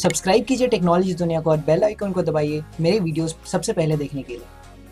Subscribe कीजिए technology दुनिया को और बेल आइकन को दबाइए मेरे वीडियोस सबसे पहले देखने के लिए।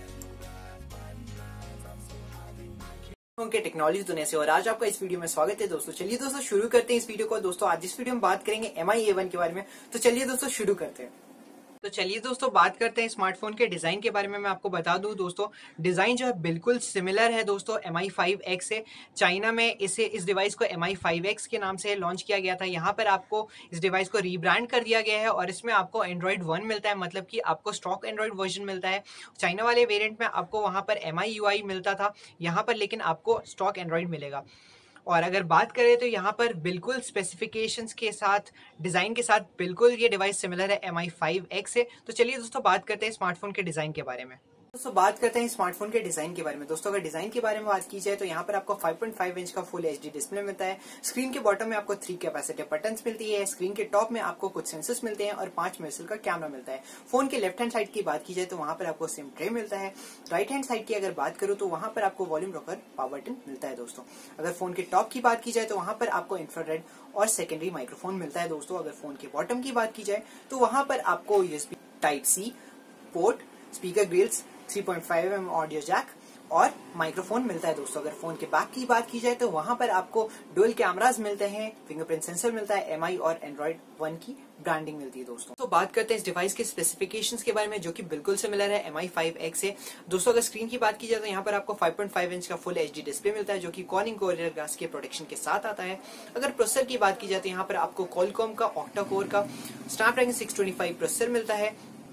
के टेक्नोलॉजी दुनिया से और आज आपका इस वीडियो में स्वागत है दोस्तों। चलिए दोस्तों शुरू करते हैं इस वीडियो को। दोस्तों आज इस वीडियो में बात करेंगे MI A1 के बारे में। तो चलिए दोस्तों शुरू करते हैं। तो चलिए दोस्तों बात करते हैं स्मार्टफोन के डिजाइन के बारे में। मैं आपको बता दूं दोस्तों, डिजाइन जो है बिल्कुल सिमिलर है दोस्तों MI 5X से। चाइना में इस डिवाइस को MI 5X के नाम से लॉन्च किया गया था। यहाँ पर आपको इस डिवाइस को रीब्रांड कर दिया गया है और इसमें आपको एंड्रॉइड 1 मिलता है, मतलब कि आपको स्टॉक एंड्रॉइड वर्जन मिलता है। चाइना वाले वेरिएंट में आपको वहाँ पर MI UI मिलता था, यहाँ पर लेकिन आपको स्टॉक एंड्रॉइड मिलेगा। और अगर बात करें तो यहाँ पर बिल्कुल स्पेसिफिकेशंस के साथ, डिज़ाइन के साथ बिल्कुल ये डिवाइस सिमिलर है MI 5X से। तो चलिए दोस्तों बात करते हैं स्मार्टफोन के डिज़ाइन के बारे में। दोस्तों बात करते हैं स्मार्टफोन के डिजाइन के बारे में। दोस्तों अगर डिजाइन के बारे में बात की जाए तो यहाँ पर आपको 5.5 इंच का फुल HD डिस्प्ले मिलता है। स्क्रीन के बॉटम में आपको 3 कैपेसिटिव बटन्स मिलती है। स्क्रीन के टॉप में आपको कुछ सेंसर्स मिलते हैं और 5 मेगापिक्सल का कैमरा मिलता है। फोन के लेफ्ट हैंड साइड की बात की जाए तो वहाँ पर आपको सिम ट्रे मिलता है। राइट हैंड साइड की अगर बात करूँ तो वहाँ पर आपको वॉल्यूम रॉकर पावर बटन मिलता है दोस्तों। अगर फोन के टॉप की बात की जाए तो वहाँ पर आपको इंफ्रारेड और सेकेंडरी माइक्रोफोन मिलता है दोस्तों। अगर फोन के बॉटम की बात की जाए तो वहाँ पर आपको USB Type-C port, speaker grills, 3.5mm audio jack और माइक्रोफोन मिलता है दोस्तों। अगर फोन के बैक की बात की जाए तो वहां पर आपको डुअल कैमरास मिलते हैं, फिंगरप्रिंट सेंसर मिलता है, MI और एंड्रॉइड 1 की ब्रांडिंग मिलती है दोस्तों। तो बात करते हैं इस डिवाइस के स्पेसिफिकेशंस के बारे में, जो कि बिल्कुल सिमिलर है MI 5X से। दोस्तों अगर स्क्रीन की बात की जाए तो यहाँ पर आपको 5.5 इंच का फुल HD डिस्प्ले मिलता है, जो कि Corning Gorilla Glass के प्रोटेक्शन के साथ आता है। अगर प्रोसेसर की बात की जाए तो यहाँ पर आपको Qualcomm का ऑक्टा कोर का स्नैपड्रैगन 625 प्रोसेसर मिलता है।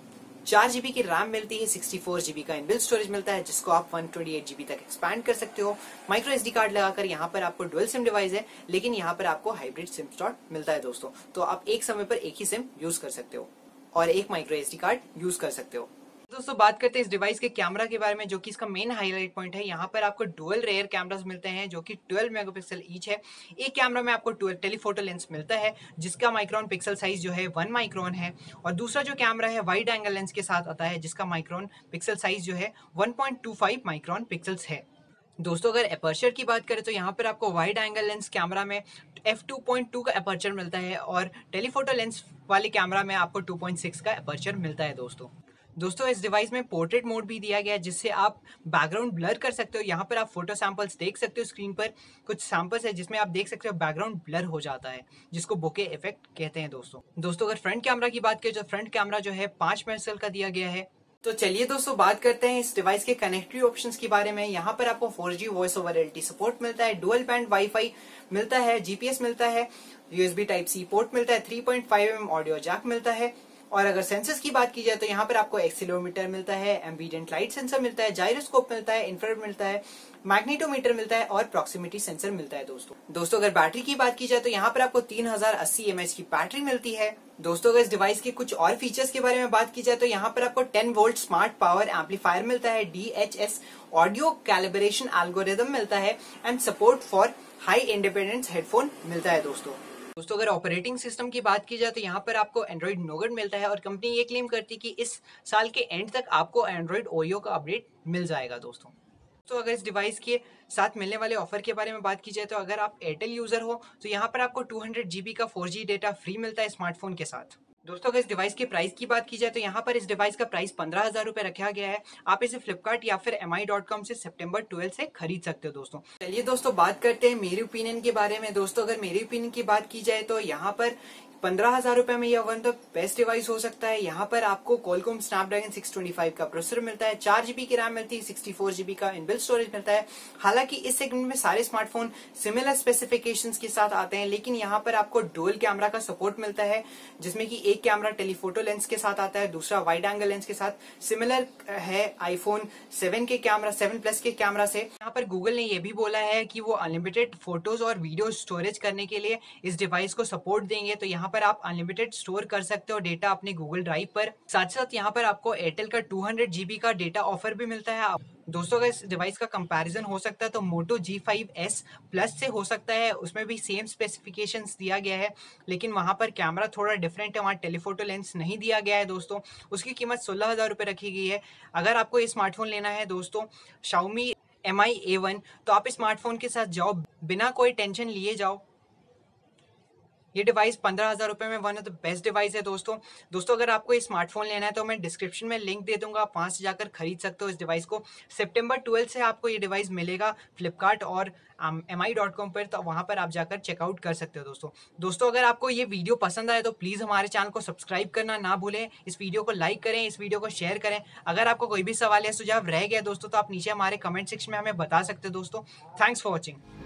4 GB की रैम मिलती है, 64 GB का इनबिल्ट स्टोरेज मिलता है, जिसको आप 128 GB तक एक्सपैंड कर सकते हो। माइक्रो SD कार्ड लगाकर यहाँ पर आपको डुअल सिम डिवाइस है, लेकिन यहाँ पर आपको हाइब्रिड सिम स्लॉट मिलता है दोस्तों। तो आप एक समय पर एक ही सिम यूज कर सकते हो और एक माइक्रो SD कार्ड यूज कर सकते हो। दोस्तों बात करते हैं इस डिवाइस के कैमरा के बारे में, जो कि इसका मेन हाईलाइट पॉइंट है। यहाँ पर आपको डुअल रेयर कैमरास मिलते हैं, जो कि 12 मेगापिक्सल ईच है। एक कैमरा में आपको टेलीफोटो लेंस मिलता है, जिसका माइक्रोन पिक्सल साइज जो है 1 माइक्रोन है। और दूसरा जो कैमरा है वाइड एंगल लेंस के साथ आता है, जिसका माइक्रोन पिक्सल साइज जो है 1.25 माइक्रोन पिक्सल्स है। दोस्तों अगर एपर्चर की बात करें तो यहाँ पर आपको वाइड एंगल लेंस कैमरा में f2.2 का एपर्चर मिलता है और टेलीफोटो लेंस वाले कैमरा में आपको 2.6 का एपर्चर मिलता है दोस्तों इस डिवाइस में पोर्ट्रेट मोड भी दिया गया है, जिससे आप बैकग्राउंड ब्लर कर सकते हो। यहाँ पर आप फोटो सैंपल्स देख सकते हो। स्क्रीन पर कुछ सैंपल्स है जिसमें आप देख सकते हो बैकग्राउंड ब्लर हो जाता है, जिसको बोके इफेक्ट कहते हैं दोस्तों अगर फ्रंट कैमरा की बात करें तो फ्रंट कैमरा जो है 5 मेगापिक्सल का दिया गया है। तो चलिए दोस्तों बात करते हैं इस डिवाइस के कनेक्टिविटी ऑप्शंस के बारे में। यहाँ पर आपको 4G voice over LTE support मिलता है, डुअल बैंड वाईफाई मिलता है, GPS मिलता है, USB Type-C पोर्ट मिलता है, 3.5mm ऑडियो जैक मिलता है। और अगर सेंसर्स की बात की जाए तो यहाँ पर आपको एक्सीलरोमीटर मिलता है, एम्बिएंट लाइट सेंसर मिलता है, जाइरोस्कोप मिलता है, इंफ्रारेड मिलता है, मैग्नेटोमीटर मिलता है और प्रॉक्सिमिटी सेंसर मिलता है दोस्तों अगर बैटरी की बात की जाए तो यहाँ पर आपको 3080 mAh की बैटरी मिलती है। दोस्तों अगर इस डिवाइस के कुछ और फीचर्स के बारे में बात की जाए तो यहाँ पर आपको 10 वोल्ट स्मार्ट पावर एम्पलीफायर मिलता है, DHS ऑडियो कैलिब्रेशन एल्गोरिदम मिलता है and support for high independence headphone मिलता है दोस्तों अगर ऑपरेटिंग सिस्टम की बात की जाए तो यहाँ पर आपको एंड्रॉइड नोगट मिलता है और कंपनी ये क्लेम करती है कि इस साल के एंड तक आपको एंड्रॉइड ओयो का अपडेट मिल जाएगा दोस्तों अगर इस डिवाइस के साथ मिलने वाले ऑफर के बारे में बात की जाए तो अगर आप एयरटेल यूजर हो तो यहाँ पर आपको 200 GB का 4G डेटा फ्री मिलता है स्मार्टफोन के साथ। दोस्तों अगर इस डिवाइस के प्राइस की बात की जाए तो यहाँ पर इस डिवाइस का प्राइस 15,000 रुपए रखा गया है। आप इसे फ्लिपकार्ट या फिर mi.com से सितंबर 12 से खरीद सकते हो दोस्तों। चलिए दोस्तों बात करते हैं मेरे ओपिनियन के बारे में। दोस्तों अगर मेरी ओपिनियन की बात की जाए तो यहाँ पर 15,000 रुपए में यह one of the best device हो सकता है। यहाँ पर आपको Qualcomm Snapdragon 625 का प्रोसेसर मिलता है, 4 GB की रैम मिलती है, 64 GB का इनबिल्ट स्टोरेज मिलता है। हालांकि इस सेगमेंट में सारे स्मार्टफोन सिमिलर स्पेसिफिकेशंस के साथ आते हैं, लेकिन यहाँ पर आपको डुअल कैमरा का सपोर्ट मिलता है, जिसमें कि एक कैमरा टेलीफोटो लेंस के साथ आता है, दूसरा वाइड एंगल लेंस के साथ। सिमिलर है iPhone 7 के कैमरा 7 प्लस के कैमरा से। यहाँ पर गूगल ने यह भी बोला है कि वो अनलिमिटेड फोटोज और वीडियो स्टोरेज करने के लिए इस डिवाइस को सपोर्ट देंगे। तो यहाँ पर आप अनलिमिटेड स्टोर कर सकते हो डेटा अपने गूगल ड्राइव पर। साथ साथ यहाँ पर आपको एयरटेल का 200 GB का डेटा ऑफर भी मिलता है। दोस्तों अगर इस डिवाइस का कंपैरिजन हो सकता है तो Moto G5s प्लस से हो सकता है, उसमें भी सेम स्पेसिफिकेशंस दिया गया है, लेकिन वहाँ पर कैमरा थोड़ा डिफरेंट है, वहाँ टेलीफोटो लेंस नहीं दिया गया है दोस्तों। उसकी कीमत 16,000 रुपये रखी गई है। अगर आपको ये स्मार्टफोन लेना है दोस्तों Xiaomi MI A1, तो आप स्मार्टफोन के साथ जाओ, बिना कोई टेंशन लिए जाओ। ये डिवाइस 15,000 रुपए में one of the best device है दोस्तों। अगर आपको ये स्मार्टफोन लेना है तो मैं डिस्क्रिप्शन में लिंक दे दूंगा, आप वहां से जाकर खरीद सकते हो इस डिवाइस को। सितंबर 12 से आपको ये डिवाइस मिलेगा फ्लिपकार्ट और mi.com पर, तो वहां पर आप जाकर चेकआउट कर सकते हो दोस्तों। अगर आपको ये वीडियो पसंद आए तो प्लीज हमारे चैनल को सब्सक्राइब करना ना भूलें, इस वीडियो को लाइक करें, इस वीडियो को शेयर करें। अगर आपको कोई भी सवाल या सुझाव रह गया दोस्तों तो आप नीचे हमारे कमेंट सेक्शन में हमें बता सकते हो दोस्तों। Thanks for watching.